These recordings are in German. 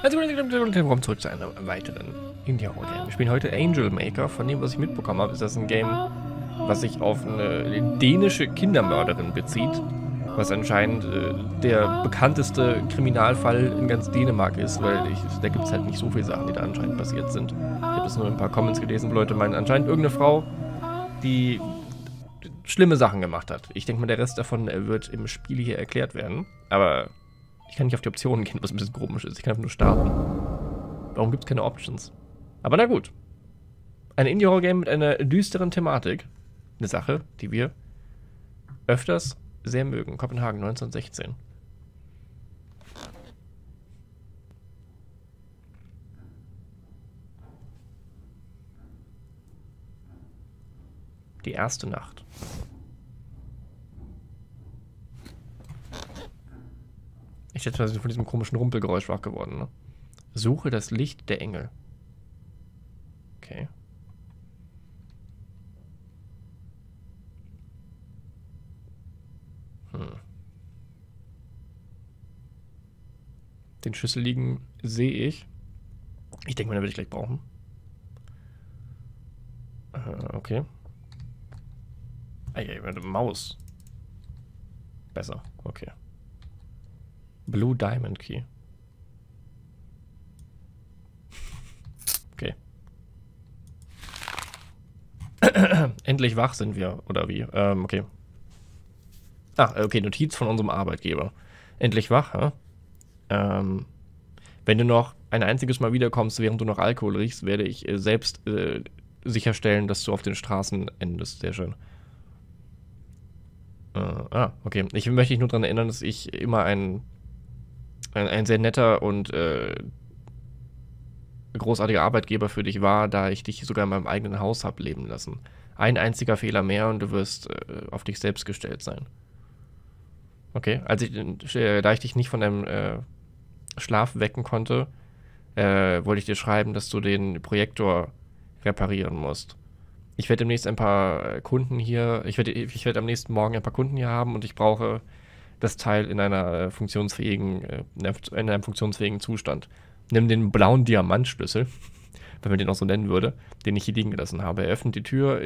Also, willkommen zurück zu einem weiteren Indie-Horror-Game. Wir spielen heute Angel Maker. Von dem, was ich mitbekommen habe, ist das ein Game, was sich auf eine dänische Kindermörderin bezieht. Was anscheinend der bekannteste Kriminalfall in ganz Dänemark ist, weil da gibt es halt nicht so viele Sachen, die da anscheinend passiert sind. Ich habe jetzt nur ein paar Comments gelesen, wo Leute meinen, anscheinend irgendeine Frau, die schlimme Sachen gemacht hat. Ich denke mal, der Rest davon wird im Spiel hier erklärt werden. Aber ich kann nicht auf die Optionen gehen, was ein bisschen komisch ist. Ich kann einfach nur starten. Warum gibt es keine Options? Aber na gut. Ein Indie-Horror-Game mit einer düsteren Thematik. Eine Sache, die wir öfters sehr mögen. Kopenhagen 1916. Die erste Nacht. Ich schätze mal, sie sind von diesem komischen Rumpelgeräusch wach geworden, ne? Suche das Licht der Engel. Okay. Den Schlüssel liegen sehe ich. Ich denke mal, den werde ich gleich brauchen. Okay. Maus. Besser, okay. Blue Diamond Key. Okay. Endlich wach sind wir, oder wie? Okay. Okay, Notiz von unserem Arbeitgeber. Endlich wach, hä? Wenn du noch ein einziges Mal wiederkommst, während du noch Alkohol riechst, werde ich selbst sicherstellen, dass du auf den Straßen endest. Sehr schön. Okay. Ich möchte dich nur daran erinnern, dass ich immer ein sehr netter und großartiger Arbeitgeber für dich war, da ich dich sogar in meinem eigenen Haus habe leben lassen. Ein einziger Fehler mehr und du wirst auf dich selbst gestellt sein. Okay, da ich dich nicht von deinem Schlaf wecken konnte, wollte ich dir schreiben, dass du den Projektor reparieren musst. Ich werde demnächst ein paar Kunden hier, ich werde am nächsten Morgen ein paar Kunden hier haben und ich brauche das Teil in einem funktionsfähigen Zustand. Nimm den blauen Diamantschlüssel, wenn man den auch so nennen würde, den ich hier liegen gelassen habe. Er öffnet die Tür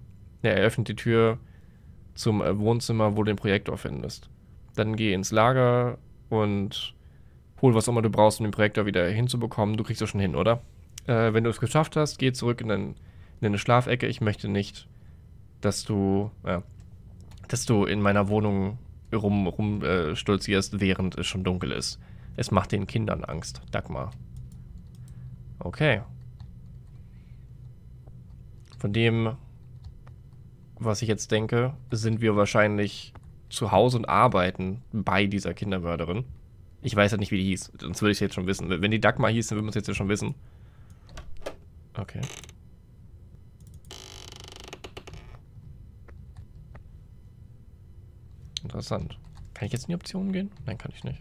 zum Wohnzimmer, wo du den Projektor findest. Dann geh ins Lager und hol was auch immer du brauchst, um den Projektor wieder hinzubekommen. Du kriegst das schon hin, oder? Wenn du es geschafft hast, geh zurück in eine Schlafecke. Ich möchte nicht, dass du in meiner Wohnung rumstolzierst, während es schon dunkel ist. Es macht den Kindern Angst. Dagmar. Okay. Von dem, was ich jetzt denke, sind wir wahrscheinlich zu Hause und arbeiten bei dieser Kindermörderin. Ich weiß halt nicht, wie die hieß. Sonst würde ich es jetzt schon wissen. Wenn die Dagmar hieß, dann würden wir es jetzt ja schon wissen. Okay. Interessant. Kann ich jetzt in die Optionen gehen? Nein, kann ich nicht.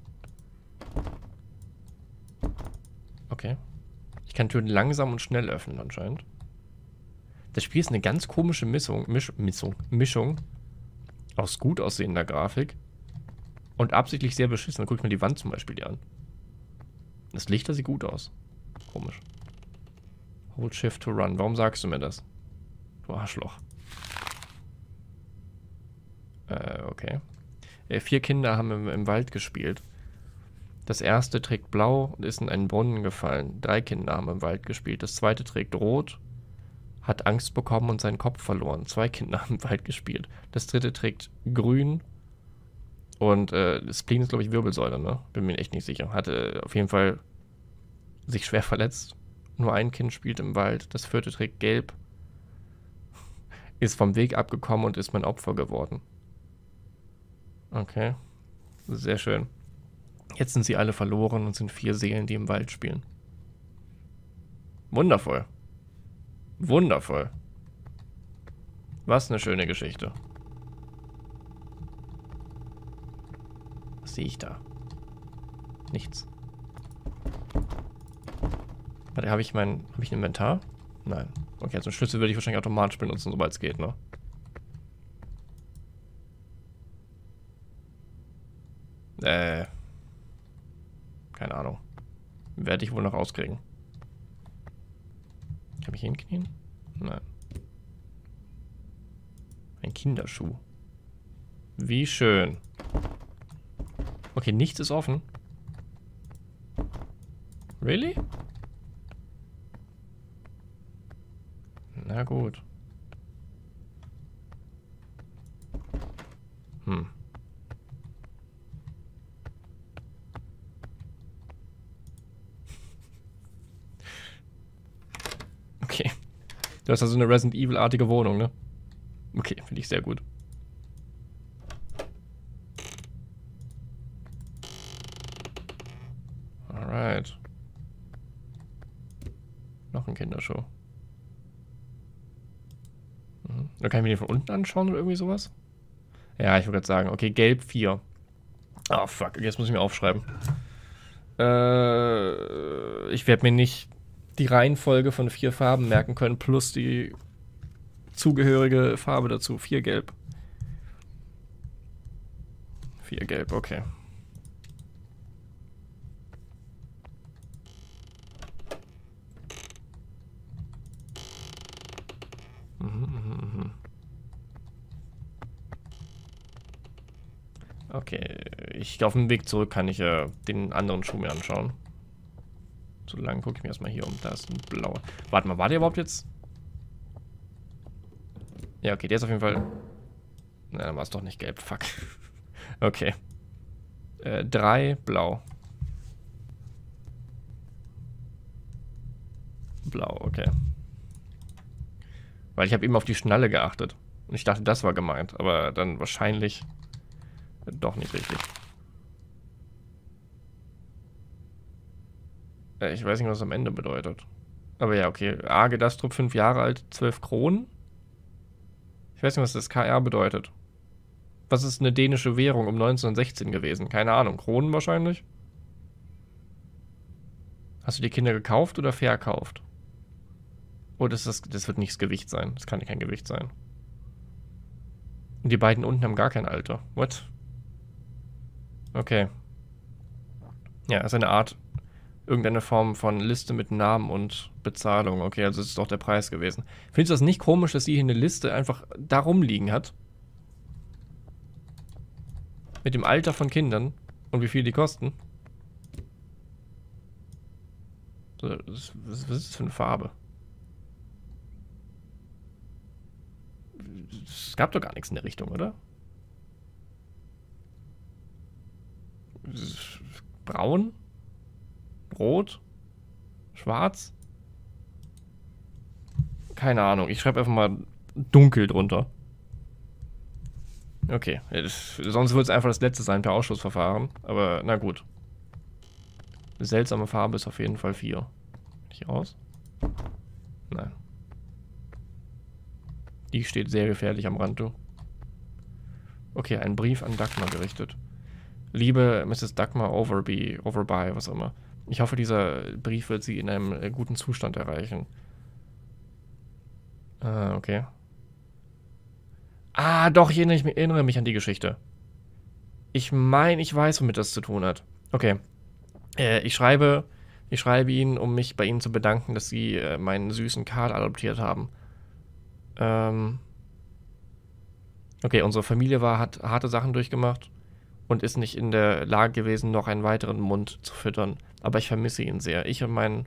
Okay. Ich kann Türen langsam und schnell öffnen anscheinend. Das Spiel ist eine ganz komische Mischung aus gut aussehender Grafik und absichtlich sehr beschissen. Dann guck ich mir die Wand zum Beispiel hier an. Das Licht, das sieht gut aus. Komisch. Hold Shift to Run. Warum sagst du mir das? Du Arschloch. Okay. 4 Kinder haben im Wald gespielt. Das erste trägt blau und ist in einen Brunnen gefallen. 3 Kinder haben im Wald gespielt. Das zweite trägt rot, hat Angst bekommen und seinen Kopf verloren. 2 Kinder haben im Wald gespielt. Das dritte trägt grün und Spleen ist, glaube ich, Wirbelsäule, ne? Bin mir echt nicht sicher. Hatte auf jeden Fall sich schwer verletzt. Nur ein Kind spielt im Wald. Das vierte trägt gelb, ist vom Weg abgekommen und ist mein Opfer geworden. Okay, sehr schön. Jetzt sind sie alle verloren und sind 4 Seelen, die im Wald spielen. Wundervoll. Wundervoll. Was eine schöne Geschichte. Was sehe ich da? Nichts. Warte, habe ich ein Inventar? Nein. Okay, also einen Schlüssel würde ich wahrscheinlich automatisch benutzen, sobald es geht, ne? Keine Ahnung. Werde ich wohl noch rauskriegen. Kann ich mich hinknien? Nein. Ein Kinderschuh. Wie schön. Okay, nichts ist offen. Really? Na gut. Okay. Du hast also eine Resident Evil-artige Wohnung, ne? Okay, finde ich sehr gut. Alright. Noch ein Kinderschuh. Da kann ich mir den von unten anschauen oder irgendwie sowas? Ja, ich würde gerade sagen, okay, gelb 4. Ah, fuck, jetzt muss ich mir aufschreiben. Ich werde mir nicht die Reihenfolge von 4 Farben merken können, plus die zugehörige Farbe dazu. 4 gelb. 4 gelb, okay. Okay, auf dem Weg zurück kann ich den anderen Schuh mir anschauen. So lange gucke ich mir erstmal hier um. Da ist ein blauer. Warte mal, war der überhaupt jetzt? Ja, okay, der ist auf jeden Fall... Na, dann war es doch nicht gelb, fuck. Okay. 3, blau. Blau, okay. Weil ich habe eben auf die Schnalle geachtet. Und ich dachte, das war gemeint. Aber dann wahrscheinlich doch nicht richtig. Ich weiß nicht, was das am Ende bedeutet. Aber ja, okay. Arge Dastrup, 5 Jahre alt, 12 Kronen. Ich weiß nicht, was das KR bedeutet. Was ist eine dänische Währung um 1916 gewesen? Keine Ahnung. Kronen wahrscheinlich? Hast du die Kinder gekauft oder verkauft? Oh, das wird nicht das Gewicht sein. Das kann kein Gewicht sein. Und die beiden unten haben gar kein Alter. What? Okay. Ja, ist eine Art, irgendeine Form von Liste mit Namen und Bezahlung. Okay, also ist doch der Preis gewesen. Findest du das nicht komisch, dass sie hier eine Liste einfach da rumliegen hat? Mit dem Alter von Kindern und wie viel die kosten? Was ist das für eine Farbe? Es gab doch gar nichts in der Richtung, oder? Braun? Rot? Schwarz? Keine Ahnung. Ich schreibe einfach mal dunkel drunter. Okay. Sonst wird es einfach das letzte sein per Ausschussverfahren. Aber na gut. Eine seltsame Farbe ist auf jeden Fall 4. Nicht raus? Nein. Die steht sehr gefährlich am Rand, du. Okay, ein Brief an Dagmar gerichtet. Liebe Mrs. Dagmar Overby, was auch immer. Ich hoffe, dieser Brief wird Sie in einem guten Zustand erreichen. Okay. Ah, doch, ich erinnere mich an die Geschichte. Ich meine, ich weiß, womit das zu tun hat. Okay. Ich schreibe Ihnen, um mich bei Ihnen zu bedanken, dass Sie meinen süßen Karl adoptiert haben. Okay, unsere Familie hat harte Sachen durchgemacht und ist nicht in der Lage gewesen, noch einen weiteren Mund zu füttern. Aber ich vermisse ihn sehr. Ich und mein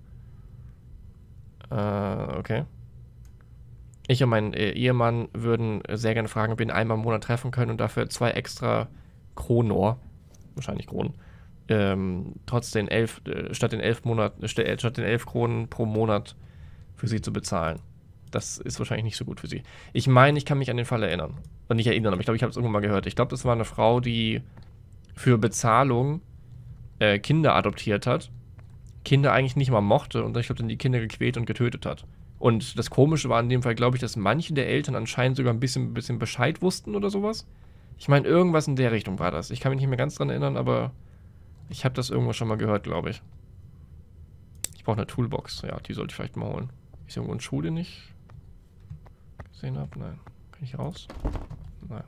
Ehemann würden sehr gerne fragen, ob wir ihn einmal im Monat treffen können und dafür 2 extra Kronor, wahrscheinlich Kronen, statt den 11 Kronen pro Monat für sie zu bezahlen. Das ist wahrscheinlich nicht so gut für sie. Ich meine, ich kann mich an den Fall erinnern. Und nicht erinnern, aber ich glaube, ich habe es irgendwann mal gehört. Ich glaube, das war eine Frau, die für Bezahlung Kinder adoptiert hat. Kinder eigentlich nicht mal mochte und ich glaube, dann die Kinder gequält und getötet hat. Und das Komische war in dem Fall, glaube ich, dass manche der Eltern anscheinend sogar ein bisschen Bescheid wussten oder sowas. Ich meine, irgendwas in der Richtung war das. Ich kann mich nicht mehr ganz dran erinnern, aber ich habe das irgendwo schon mal gehört, glaube ich. Ich brauche eine Toolbox. Ja, die sollte ich vielleicht mal holen. Ist irgendwo ein Schuh, den ich gesehen habe? Nein. Kann ich raus? Nein.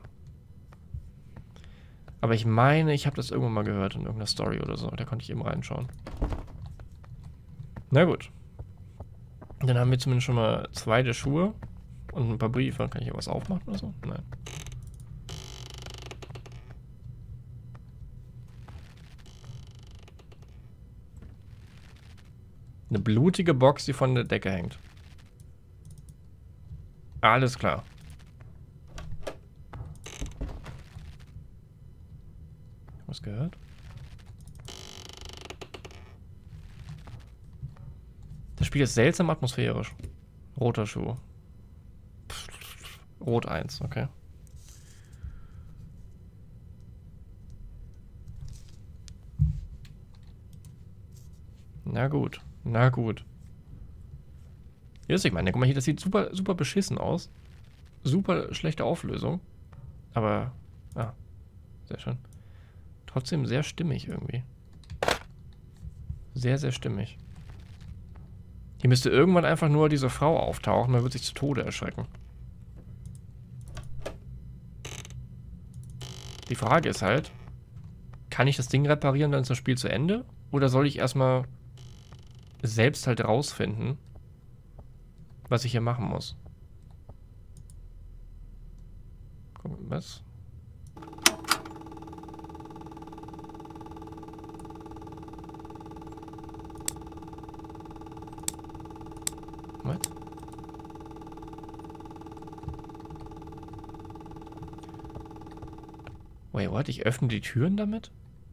Aber ich meine, ich habe das irgendwann mal gehört in irgendeiner Story oder so. Da konnte ich eben reinschauen. Na gut. Dann haben wir zumindest schon mal 2 der Schuhe. Und ein paar Briefe. Kann ich hier was aufmachen oder so? Nein. Eine blutige Box, die von der Decke hängt. Alles klar. Was gehört? Das Spiel ist seltsam atmosphärisch. Roter Schuh. Rot 1, okay. Na gut, na gut. Ja, ich meine, guck mal hier, das sieht super, super beschissen aus. Super schlechte Auflösung. Aber, sehr schön. Trotzdem sehr stimmig irgendwie. Sehr, sehr stimmig. Hier müsste irgendwann einfach nur diese Frau auftauchen, man wird sich zu Tode erschrecken. Die Frage ist halt, kann ich das Ding reparieren, dann ist das Spiel zu Ende? Oder soll ich erstmal selbst halt rausfinden, was ich hier machen muss? Gucken, was? Was? Wait, what? Ich öffne die Türen damit?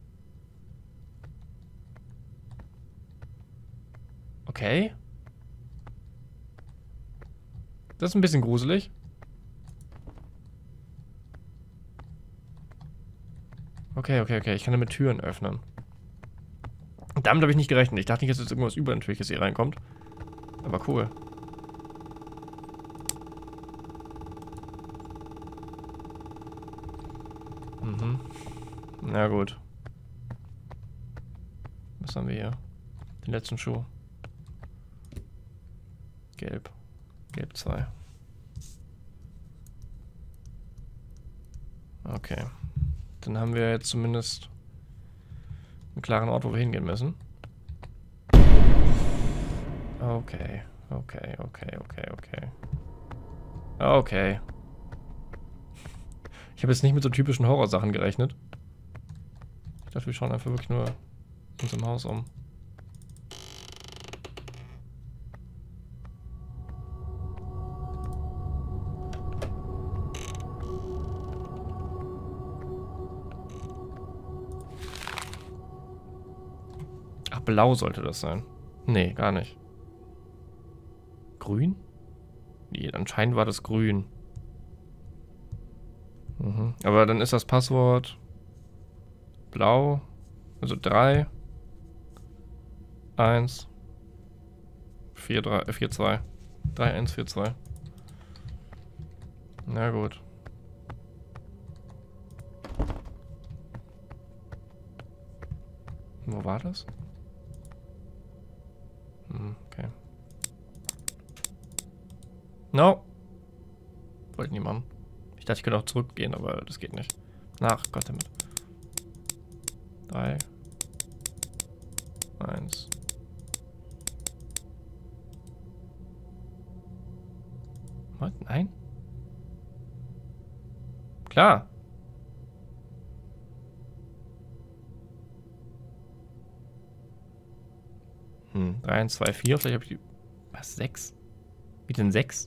Okay. Das ist ein bisschen gruselig. Okay, okay, okay. Ich kann damit Türen öffnen. Damit habe ich nicht gerechnet. Ich dachte nicht, dass jetzt irgendwas Übernatürliches hier reinkommt. Aber cool. Mhm. Na gut. Was haben wir hier? Den letzten Schuh. Gelb. Gelb 2. Okay. Dann haben wir jetzt zumindest einen klaren Ort, wo wir hingehen müssen. Okay. Okay, okay, okay, okay. Okay. Ich habe jetzt nicht mit so typischen Horrorsachen gerechnet. Ich dachte, wir schauen einfach wirklich nur uns im Haus um. Ach, blau sollte das sein. Nee, gar nicht. Grün? Nee, anscheinend war das grün. Mhm. Aber dann ist das Passwort blau. Also 3 1 4 3 4 2 3 1 4 2. Na gut. Wo war das? Okay. No. Wollte niemand. Ich dachte, ich könnte auch zurückgehen, aber das geht nicht. Ach Gott damit. 3 1. Was? Nein? Klar. 3 1 2 4. Vielleicht habe ich die... Was? 6? Wie denn 6?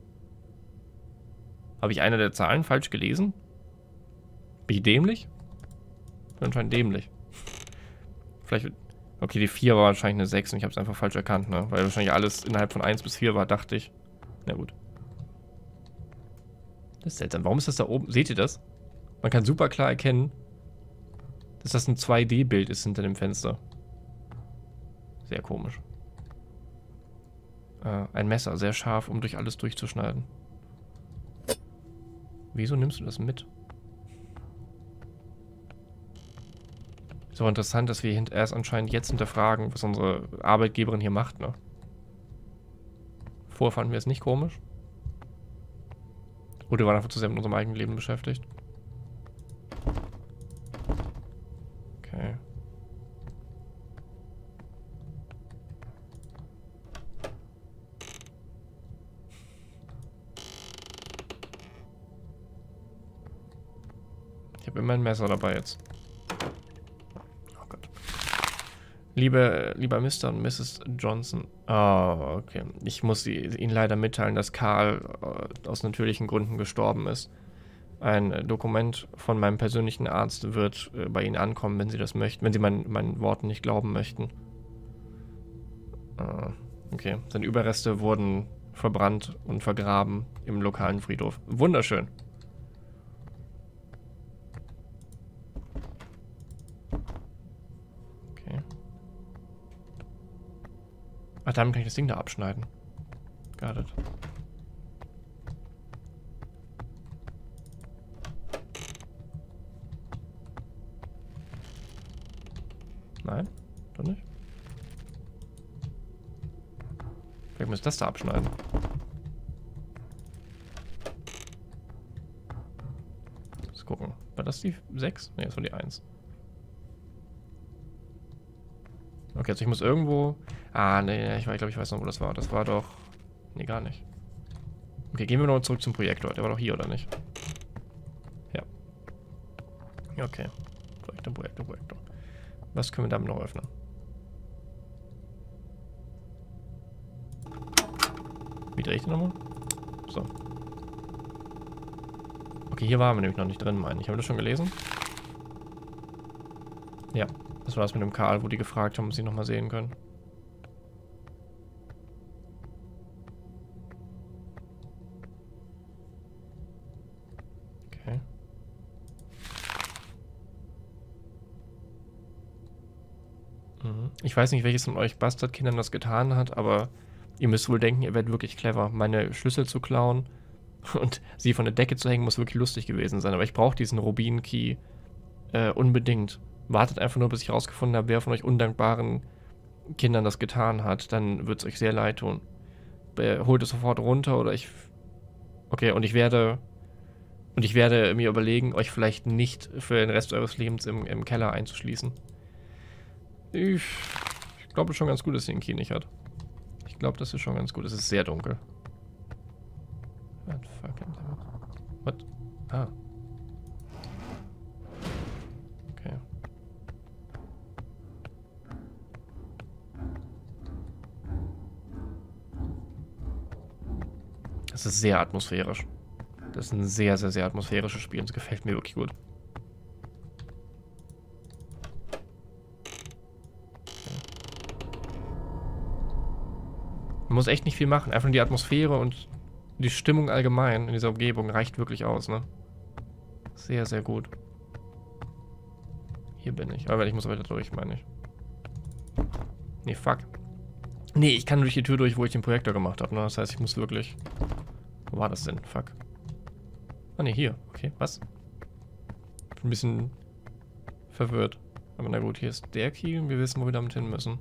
Habe ich eine der Zahlen falsch gelesen? Bin ich dämlich? Bin anscheinend dämlich. Vielleicht... Okay, die 4 war wahrscheinlich eine 6 und ich habe es einfach falsch erkannt, ne? Weil wahrscheinlich alles innerhalb von 1 bis 4 war, dachte ich. Na gut. Das ist seltsam. Warum ist das da oben? Seht ihr das? Man kann super klar erkennen, dass das ein 2D-Bild ist hinter dem Fenster. Sehr komisch. Ein Messer, sehr scharf, um durch alles durchzuschneiden. Wieso nimmst du das mit? Ist auch interessant, dass wir erst anscheinend jetzt hinterfragen, was unsere Arbeitgeberin hier macht, ne? Vorher fanden wir es nicht komisch. Oder wir waren einfach zu sehr mit unserem eigenen Leben beschäftigt. Okay. Ich habe immer ein Messer dabei jetzt. Oh Gott. Lieber Mr. und Mrs. Johnson. Oh, okay. Ich muss Ihnen leider mitteilen, dass Karl aus natürlichen Gründen gestorben ist. Ein Dokument von meinem persönlichen Arzt wird bei Ihnen ankommen, wenn Sie das möchten. Wenn Sie meinen Worten nicht glauben möchten. Okay. Seine Überreste wurden verbrannt und vergraben im lokalen Friedhof. Wunderschön. Okay. Ach, damit kann ich das Ding da abschneiden. Got it. Nein, doch nicht. Vielleicht muss ich das da abschneiden. Let's gucken. War das die 6? Ne, das war die 1. Okay, also ich muss irgendwo... Ah, ne, ich glaube, ich weiß noch, wo das war. Das war doch... Ne, gar nicht. Okay, gehen wir noch zurück zum Projektor. Der war doch hier, oder nicht? Ja. Okay. Projektor. Was können wir damit noch öffnen? Wie drehe ich den nochmal? So. Okay, hier waren wir nämlich noch nicht drin, meine ich. Haben wir das schon gelesen? Ja. Das war das mit dem Karl, wo die gefragt haben, ob sie nochmal sehen können. Okay. Ich weiß nicht, welches von euch Bastardkindern das getan hat, aber ihr müsst wohl denken, ihr werdet wirklich clever. Meine Schlüssel zu klauen und sie von der Decke zu hängen, muss wirklich lustig gewesen sein. Aber ich brauche diesen Rubin-Key unbedingt. Wartet einfach nur, bis ich rausgefunden habe, wer von euch undankbaren Kindern das getan hat. Dann wird es euch sehr leid tun. Holt es sofort runter oder ich... Okay, und ich werde mir überlegen, euch vielleicht nicht für den Rest eures Lebens im Keller einzuschließen. Ich glaube schon ganz gut, dass sie den Key nicht hat. Ich glaube, das ist schon ganz gut. Es ist sehr dunkel. What? Ah. Okay. Das ist sehr atmosphärisch. Das ist ein sehr, sehr, sehr atmosphärisches Spiel und es gefällt mir wirklich gut. Man muss echt nicht viel machen. Einfach nur die Atmosphäre und die Stimmung allgemein in dieser Umgebung reicht wirklich aus, ne? Sehr, sehr gut. Hier bin ich. Aber ich muss weiter durch, meine ich. Nee, fuck. Nee, ich kann durch die Tür durch, wo ich den Projektor gemacht habe, ne? Das heißt, ich muss wirklich... Wo war das denn? Fuck. Ah, ne, hier. Okay, was? Ich bin ein bisschen verwirrt. Aber na gut, hier ist der Key und wir wissen, wo wir damit hin müssen.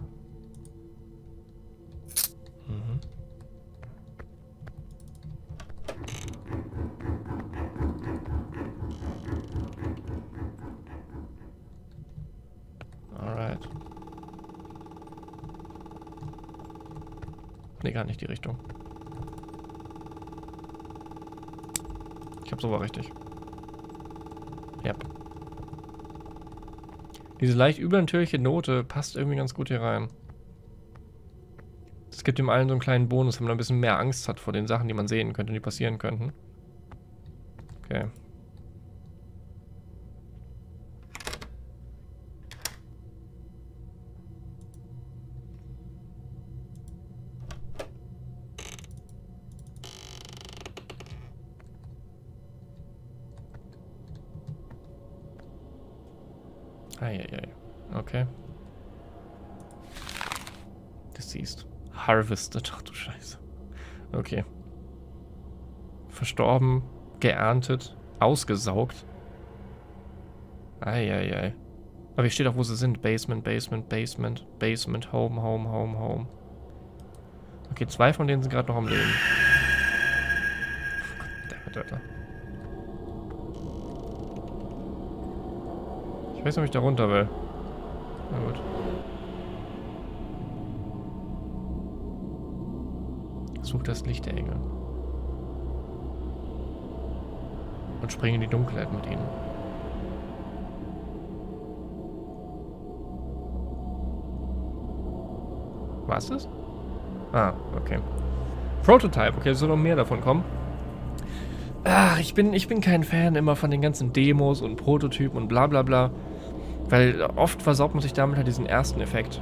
Mhm. Alright. Ne, gar nicht die Richtung. Ich hab's aber richtig. Yep. Diese leicht übernatürliche Note passt irgendwie ganz gut hier rein. Es gibt dem allen so einen kleinen Bonus, wenn man ein bisschen mehr Angst hat vor den Sachen, die man sehen könnte, die passieren könnten. Okay. Eieiei. Okay. Deceased. Harvested. Ach du Scheiße. Okay. Verstorben, geerntet, ausgesaugt. Eieiei. Aber hier steht auch, wo sie sind. Basement, Basement, Basement, Basement, Home, Home, Home, Home. Okay, 2 von denen sind gerade noch am Leben. Dammit, Alter. Ich weiß nicht, ob ich da runter will. Na gut. Such das Licht der Engel. Und spring in die Dunkelheit mit ihnen. War es das? Ah, okay. Prototype, okay, es soll noch mehr davon kommen. Ach, ich bin kein Fan immer von den ganzen Demos und Prototypen und bla bla bla. Weil oft versaut man sich damit halt diesen ersten Effekt.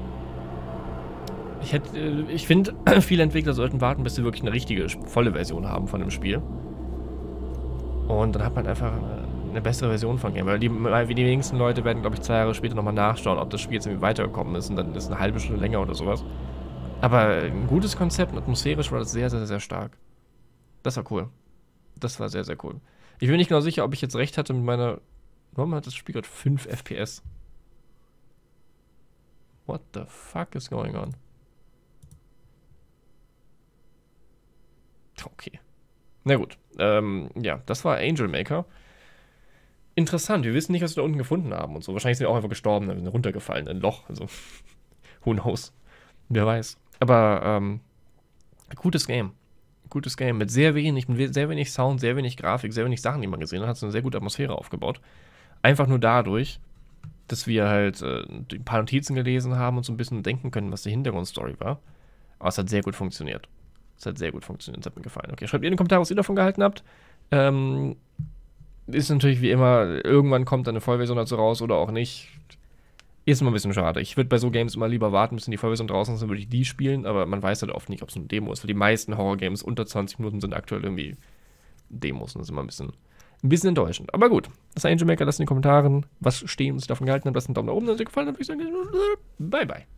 Ich finde, viele Entwickler sollten warten, bis sie wirklich eine richtige, volle Version haben von dem Spiel. Und dann hat man einfach eine bessere Version von Game. Weil die wenigsten Leute werden, glaube ich, 2 Jahre später nochmal nachschauen, ob das Spiel jetzt irgendwie weitergekommen ist und dann ist eine halbe Stunde länger oder sowas. Aber ein gutes Konzept und atmosphärisch war das sehr, sehr, sehr stark. Das war cool. Das war sehr, sehr cool. Ich bin nicht genau sicher, ob ich jetzt recht hatte mit meiner... Warum hat das Spiel gerade 5 FPS? What the fuck is going on? Okay. Na gut. Ja, das war Angel Maker. Interessant. Wir wissen nicht, was wir da unten gefunden haben und so. Wahrscheinlich sind wir auch einfach gestorben, sind runtergefallen in ein Loch. Also, who knows? Wer weiß. Aber, gutes Game. Gutes Game mit sehr wenig Sound, sehr wenig Grafik, sehr wenig Sachen, die man gesehen hat. Hat so eine sehr gute Atmosphäre aufgebaut. Einfach nur dadurch, dass wir halt ein paar Notizen gelesen haben und so ein bisschen denken können, was die Hintergrundstory war. Aber es hat sehr gut funktioniert. Es hat mir gefallen. Okay, schreibt ihr in den Kommentaren, was ihr davon gehalten habt. Ist natürlich wie immer, irgendwann kommt dann eine Vollversion dazu raus oder auch nicht. Ist immer ein bisschen schade. Ich würde bei so Games immer lieber warten, bis die Vollversion draußen ist, dann würde ich die spielen, aber man weiß halt oft nicht, ob es eine Demo ist, weil die meisten Horror-Games unter 20 Minuten sind aktuell irgendwie Demos und das ist immer ein bisschen enttäuschend. Aber gut, das ist Angel Maker, lasst in den Kommentaren was stehen, was ihr davon gehalten habt, lasst einen Daumen nach oben, wenn es euch gefallen hat, würde ich sagen, bye bye.